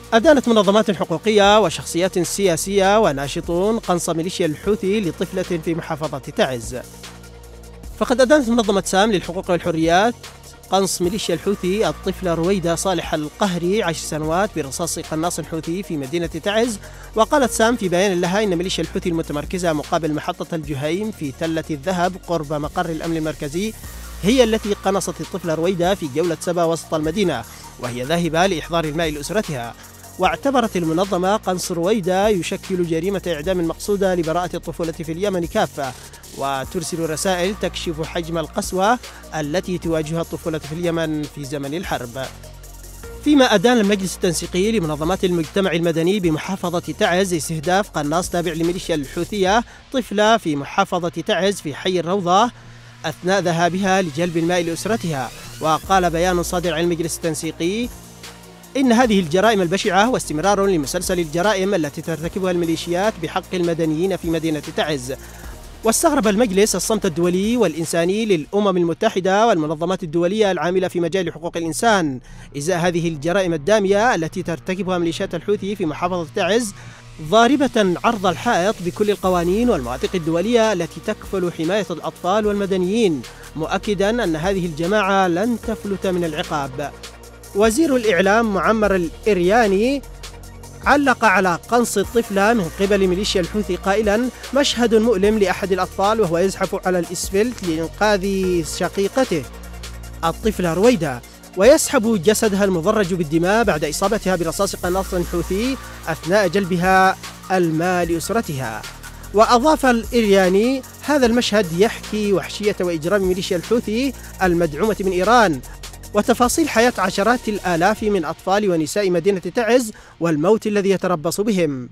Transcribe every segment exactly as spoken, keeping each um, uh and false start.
أدانت منظمات حقوقية وشخصيات سياسية وناشطون قنص ميليشيا الحوثي لطفلة في محافظة تعز. فقد أدانت منظمة سام للحقوق والحريات قنص ميليشيا الحوثي الطفلة رويدة صالح القهري عشر سنوات برصاص قناص حوثي في مدينة تعز. وقالت سام في بيان لها إن ميليشيا الحوثي المتمركزة مقابل محطة الجهيم في تلة الذهب قرب مقر الأمن المركزي هي التي قنصت الطفلة رويدة في جولة سبا وسط المدينة وهي ذاهبة لإحضار الماء لأسرتها. واعتبرت المنظمة قنص رويدة يشكل جريمة إعدام مقصودة لبراءة الطفولة في اليمن كافة، وترسل رسائل تكشف حجم القسوة التي تواجهها الطفولة في اليمن في زمن الحرب. فيما أدان المجلس التنسيقي لمنظمات المجتمع المدني بمحافظة تعز استهداف قناص تابع لميليشيا الحوثية طفلة في محافظة تعز في حي الروضة أثناء ذهابها لجلب الماء لأسرتها. وقال بيان صادر عن المجلس التنسيقي إن هذه الجرائم البشعة واستمرار لمسلسل الجرائم التي ترتكبها الميليشيات بحق المدنيين في مدينة تعز. واستغرب المجلس الصمت الدولي والإنساني للأمم المتحدة والمنظمات الدولية العاملة في مجال حقوق الإنسان إزاء هذه الجرائم الدامية التي ترتكبها ميليشيات الحوثي في محافظة تعز، ضاربة عرض الحائط بكل القوانين والمواثيق الدولية التي تكفل حماية الأطفال والمدنيين، مؤكدا أن هذه الجماعة لن تفلت من العقاب. وزير الإعلام معمر الإرياني علق على قنص الطفلة من قبل ميليشيا الحوثي قائلا: مشهد مؤلم لأحد الأطفال وهو يزحف على الإسفلت لإنقاذ شقيقته الطفلة رويدة ويسحب جسدها المضرج بالدماء بعد إصابتها برصاص قناص حوثي أثناء جلبها الماء لأسرتها. وأضاف الإرياني: هذا المشهد يحكي وحشية وإجرام ميليشيا الحوثي المدعومة من إيران وتفاصيل حياة عشرات الآلاف من أطفال ونساء مدينة تعز والموت الذي يتربص بهم.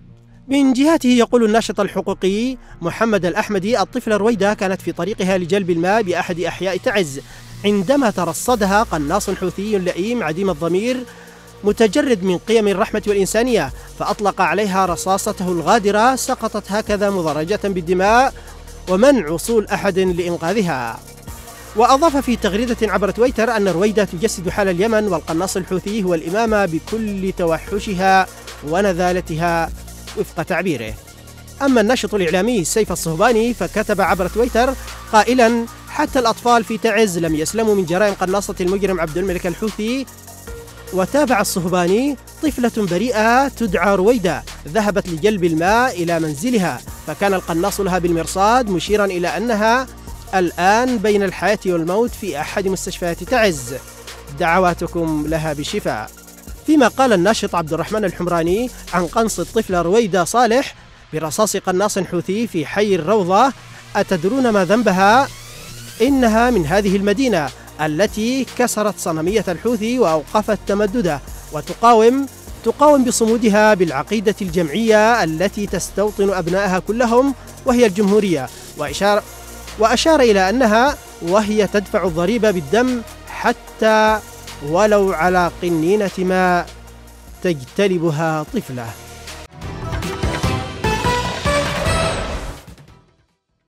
من جهته يقول الناشط الحقوقي محمد الأحمدي: الطفلة رويدة كانت في طريقها لجلب الماء بأحد أحياء تعز عندما ترصدها قناص حوثي لئيم عديم الضمير متجرد من قيم الرحمة والإنسانية، فأطلق عليها رصاصته الغادرة سقطت هكذا مضرجة بالدماء ومنع وصول أحد لإنقاذها. وأضاف في تغريدة عبر تويتر أن رويدة تجسد حال اليمن والقناص الحوثي هو الإمامة بكل توحشها ونذالتها وفق تعبيره. أما الناشط الإعلامي سيف الصهباني فكتب عبر تويتر قائلا: حتى الأطفال في تعز لم يسلموا من جرائم قناصة المجرم عبد الملك الحوثي. وتابع الصهباني: طفلة بريئة تدعى رويدة ذهبت لجلب الماء إلى منزلها فكان القناص لها بالمرصاد، مشيرا إلى أنها الآن بين الحياة والموت في أحد مستشفيات تعز، دعواتكم لها بالشفاء. فيما قال الناشط عبد الرحمن الحمراني عن قنص الطفلة رويدة صالح برصاص قناص حوثي في حي الروضة: أتدرون ما ذنبها؟ إنها من هذه المدينة التي كسرت صنمية الحوثي وأوقفت تمدده وتقاوم تقاوم بصمودها بالعقيدة الجمعية التي تستوطن أبنائها كلهم وهي الجمهورية. وإشار وأشار إلى أنها وهي تدفع الضريبة بالدم حتى ولو على قنينة ماء تجتلبها طفلة.